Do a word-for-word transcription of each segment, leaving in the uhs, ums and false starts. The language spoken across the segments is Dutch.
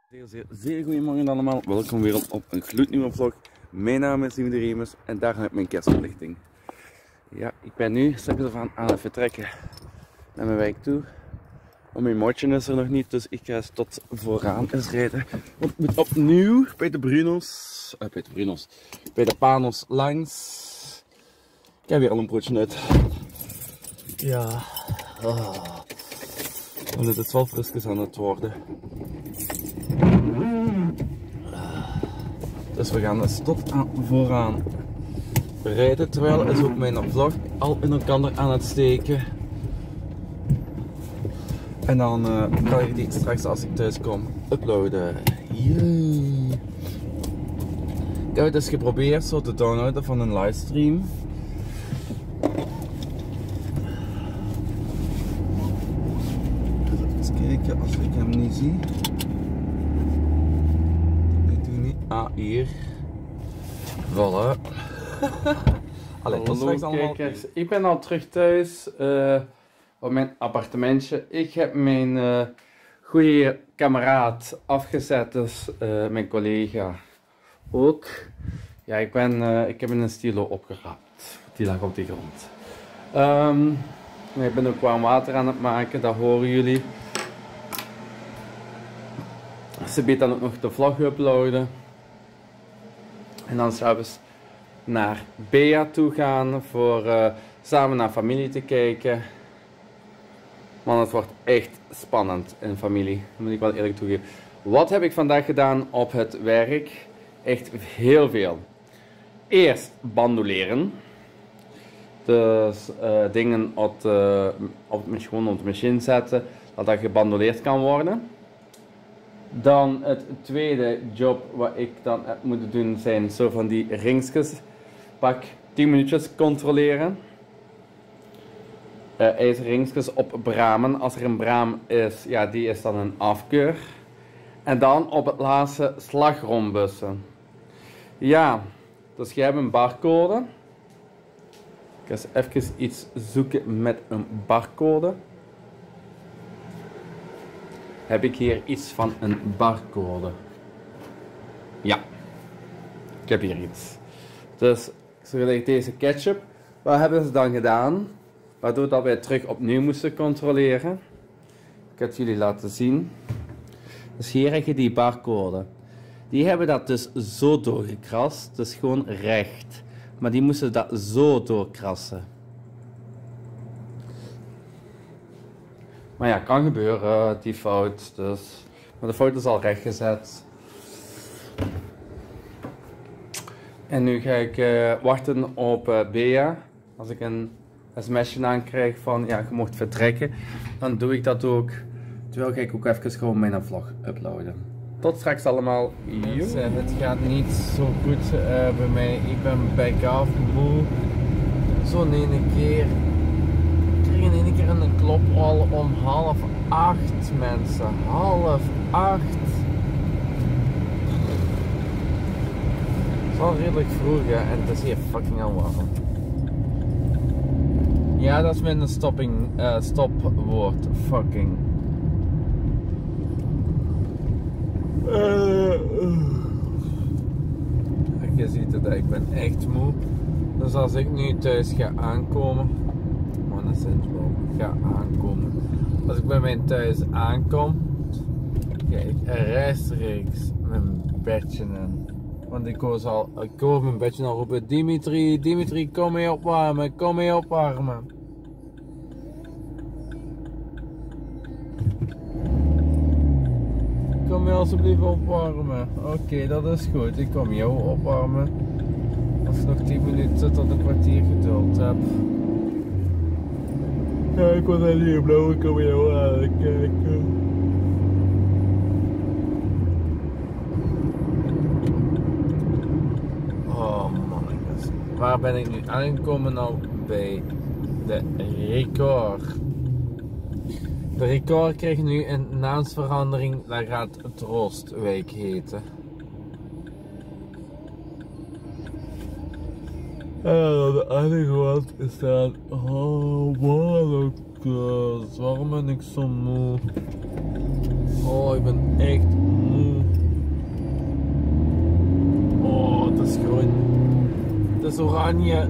Zeer, zeer, zeer goedemorgen allemaal. Welkom weer op een gloednieuwe vlog. Mijn naam is Simon de Remus en daar heb ik mijn kerstverlichting. Ja, ik ben nu straks ervan aan het vertrekken naar mijn wijk toe. Want mijn motje is er nog niet, dus ik ga eens tot vooraan eens rijden. Want ik moet opnieuw bij de Bruno's, uh, bij de Bruno's, bij de Panos langs. Ik heb weer al een broodje uit. Ja, oh. Want het is wel frisjes aan het worden. Dus we gaan dus tot aan vooraan rijden, terwijl is ook mijn vlog al in elkaar aan het steken. En dan uh, kan ik die straks als ik thuis kom uploaden. Yay. Ik heb het dus geprobeerd zo te downloaden van een livestream. Even kijken als ik hem niet zie. Ah, hier. Voilà. Allee, tot straks allemaal. Kijkers, ik ben al terug thuis uh, op mijn appartementje. Ik heb mijn uh, goede kameraad afgezet, dus uh, mijn collega ook. Ja, ik, ben, uh, ik heb een stilo opgeraapt. Die lag op de grond. Um, ik ben ook warm water aan het maken, dat horen jullie. Ze biedt dan ook nog de vlog uploaden. En dan s'avonds naar Bea toe gaan voor uh, samen naar familie te kijken. Man, het wordt echt spannend in familie, dat moet ik wel eerlijk toegeven. Wat heb ik vandaag gedaan op het werk? Echt heel veel. Eerst bandoleren. Dus uh, dingen op, de, op, gewoon op de machine zetten, dat dat gebandoleerd kan worden. Dan het tweede job wat ik dan heb moeten doen zijn zo van die ringsjes. Pak tien minuutjes controleren. Uh, ijzerringsjes op bramen. Als er een braam is, ja, die is dan een afkeur. En dan op het laatste slagroombussen. Ja, dus je hebt een barcode. Ik ga eens even iets zoeken met een barcode. Heb ik hier iets van een barcode? Ja, ik heb hier iets. Dus zoals deze ketchup, wat hebben ze dan gedaan? Waardoor dat wij terug opnieuw moesten controleren. Ik ga het jullie laten zien. Dus hier heb je die barcode. Die hebben dat dus zo doorgekrast, dus gewoon recht. Maar die moesten dat zo doorkrassen. Maar ja, kan gebeuren, die fout. Dus. Maar de fout is al rechtgezet. En nu ga ik uh, wachten op uh, Bea. Als ik een sms'je aankrijg van ja, je mocht vertrekken, dan doe ik dat ook. Terwijl ga ik ook even gewoon mijn vlog uploaden. Tot straks allemaal. Mensen, het gaat niet zo goed uh, bij mij. Ik ben back af moe. Zo'n ene keer. In één keer een klop al om half acht, mensen. Half acht. Het is al redelijk vroeg, hè, en het is hier fucking al warm. Ja, dat is mijn stopping, uh, stopwoord. Fucking. Uh, uh. Je ziet het, ik ben echt moe. Dus als ik nu thuis ga aankomen. Sinds wel ga aankomen. Als ik bij mijn thuis aankom, ga ik rechtstreeks mijn bedje in. Want ik hoor, al, ik hoor mijn bedje al roepen: Dimitri, Dimitri, kom mee opwarmen, kom mee opwarmen. Kom je alsjeblieft opwarmen. Oké, okay, dat is goed. Ik kom jou opwarmen. Als ik nog tien minuten tot een kwartier geduld heb. Ja, ik was al hier blauw, ik kom jou aan kijken. Oh man, waar ben ik nu aangekomen nou? Bij de Record. De Record krijgt nu een naamsverandering, dat gaat Troostwijk heten. En de andere kant is dat, oh man, waarom ben ik zo moe? Oh, ik ben echt moe. is oranje.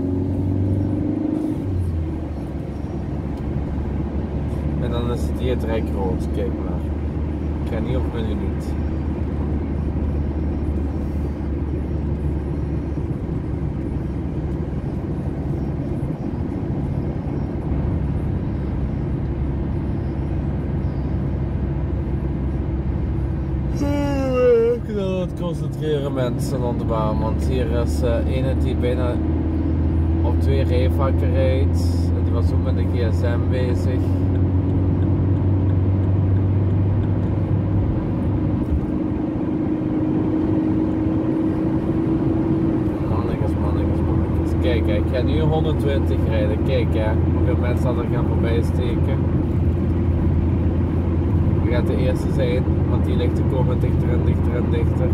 En dan is het hier direct rood, kijk maar. Ik ga niet op mijn limiet. Ik wil het concentreren mensen aan de baan, want hier is uh, een die bijna op twee rijvakken rijdt. Die was ook met de G S M bezig. Mannetjes, mannetjes, mannetjes. Kijk, ik ga nu honderdtwintig rijden. Kijk hè, hoeveel mensen dat er gaan voorbij steken. Je gaat de eerste zijn, want die ligt te komen dichter en dichter en dichter.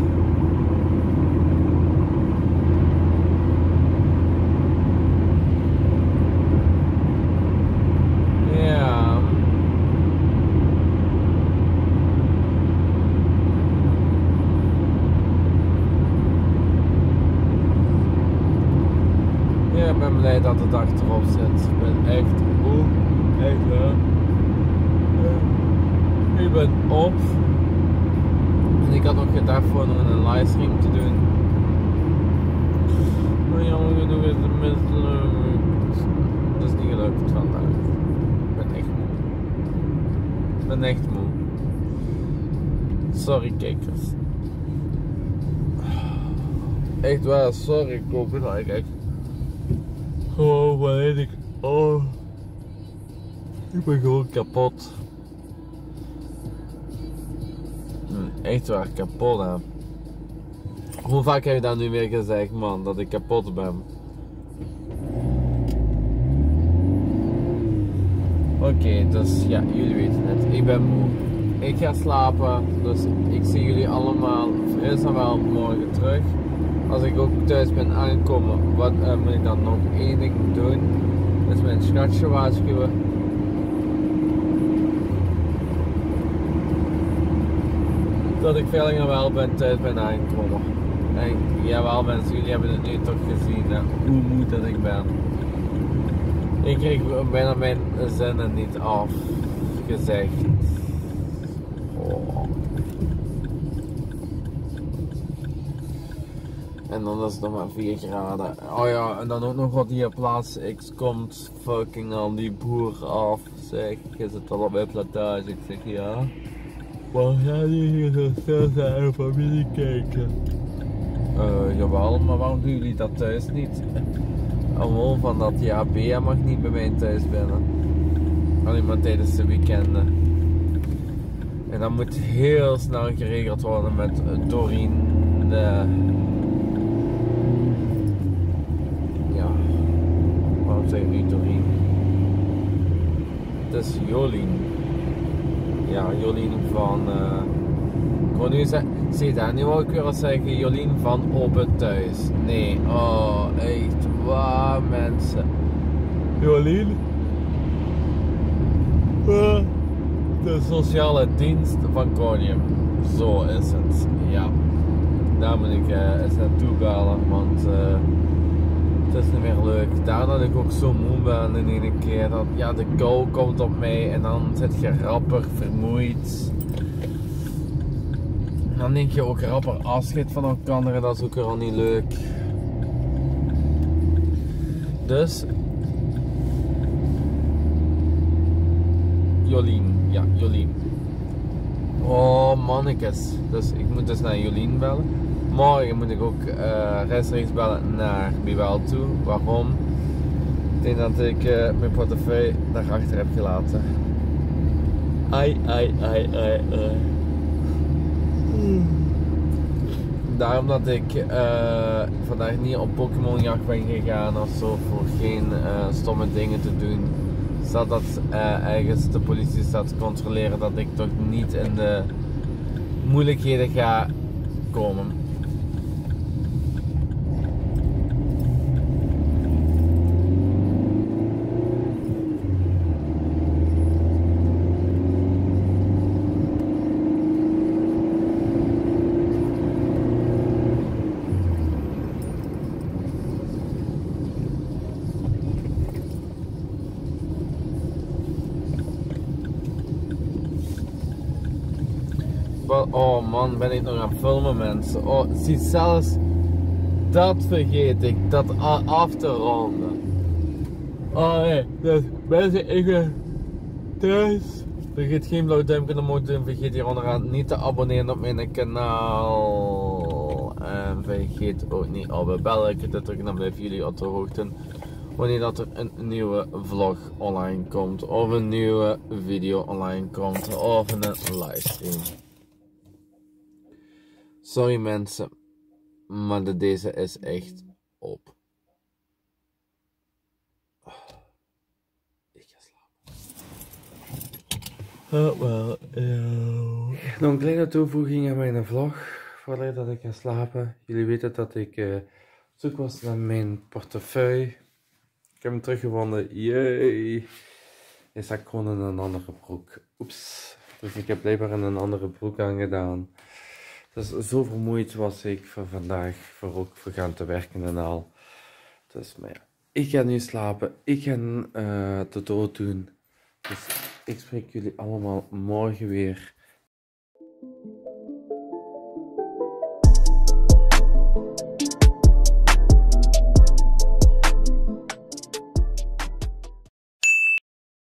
Ja. Ja, ik ben blij dat het achterop zit. Ik ben echt moe. Echt wel. Ik ben op en ik had nog gedacht voor nog een livestream te doen, maar jammer genoeg is het mislukt. Dat is niet gelukt vandaag. Ik ben echt moe. Ik ben echt moe. Sorry kijkers. Echt waar, sorry, ik hoop het eigenlijk. Oh, wat weet ik. Oh. Ik ben gewoon kapot. Echt waar kapot hè. Hoe vaak heb je dat nu weer gezegd man, dat ik kapot ben? Oké, okay, dus ja, jullie weten het, ik ben moe. Ik ga slapen, dus ik zie jullie allemaal fris en wel morgen terug. Als ik ook thuis ben aangekomen, wat uh, moet ik dan nog één ding doen? Dat is mijn schatje waarschuwen. Dat ik veilig en wel ben thuis ben aangekomen. En jawel mensen, jullie hebben het nu toch gezien hè, hoe moe dat ik ben. Ik kreeg bijna mijn zinnen niet afgezegd. Oh. En dan is het nog maar vier graden. Oh ja, en dan ook nog wat hier plaats X komt fucking aan die boer af. Zeg, je zit al op mijn plantage. Ik zeg ja. Waar gaan jullie hier zo stil zijn en familie kijken? Uh, jawel, maar waarom doen jullie dat thuis niet? Gewoon van dat ja, Bea mag niet bij mij thuis binnen. Alleen maar tijdens de weekenden. En dat moet heel snel geregeld worden met Doreen. De... Ja, waarom zeg ik nu Doreen? Het is Jolien. Ja, Jolien van, uh, ik wou nu zeggen, zie dat, nu wou ik weer eens zeggen Jolien van Open Thuis. Nee, oh, echt waar mensen. Jolien? Uh, de sociale dienst van Conium. Zo is het, ja. Daar moet ik uh, eens naartoe bellen, want uh, het is niet meer leuk. Daar dat ik ook zo moe ben in ene keer. Dat, ja, de kou komt op mij en dan zit je rapper, vermoeid. En dan denk je ook rapper afscheid van elkaar, dat is ook weer al niet leuk. Dus... Jolien, ja, Jolien. Oh mannetjes. Dus ik moet dus naar Jolien bellen. Morgen moet ik ook uh, rechtstreeks bellen naar Biwel toe. Waarom? Ik denk dat ik uh, mijn portefeuille daarachter heb gelaten. Ai, ai, ai, ai, ai. Daarom dat ik uh, vandaag niet op Pokémonjacht ben gegaan of zo, voor geen uh, stomme dingen te doen. Zodat dat uh, ergens de politie staat te controleren dat ik toch niet in de moeilijkheden ga komen. Oh man, ben ik nog aan het filmen mensen. Oh, zie zelfs dat vergeet ik, dat af te ronden. Oh nee, dus mensen, ik ben thuis. Vergeet geen blauw duimpje omhoog te doen, vergeet hier onderaan niet te abonneren op mijn kanaal. En vergeet ook niet op het belletje te drukken, dan blijven jullie op de hoogte wanneer dat er een nieuwe vlog online komt, of een nieuwe video online komt, of een livestream. Sorry mensen, maar de, deze is echt op. Ik ga slapen. Oh, well, yeah. Nog een kleine toevoeging aan mijn vlog, voordat dat ik ga slapen. Jullie weten dat ik uh, op zoek was naar mijn portefeuille. Ik heb hem teruggevonden, yay! Hij zat gewoon in een andere broek. Oeps. Dus ik heb blijkbaar in een andere broek aangedaan. Dus zo vermoeid was ik voor vandaag, voor ook voor gaan te werken en al. Dus maar ja, ik ga nu slapen. Ik ga uh, de dood doen. Dus ik spreek jullie allemaal morgen weer.